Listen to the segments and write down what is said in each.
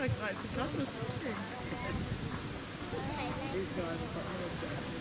great for colours, isn't it? These guys have got more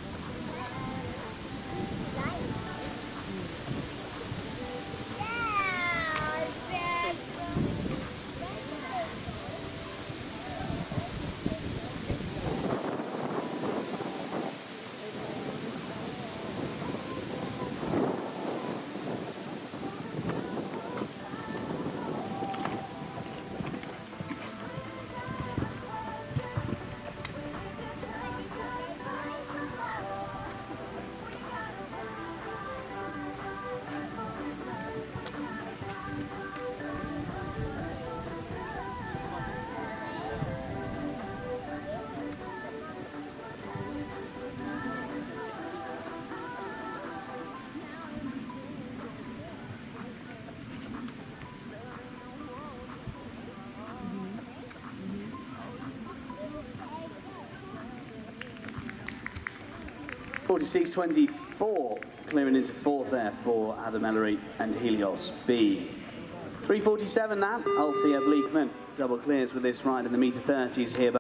.46.24, clearing into fourth there for Adam Ellery and Helios B. 3:47 now, Althea Bleekman double clears with this ride in the meter 30s here.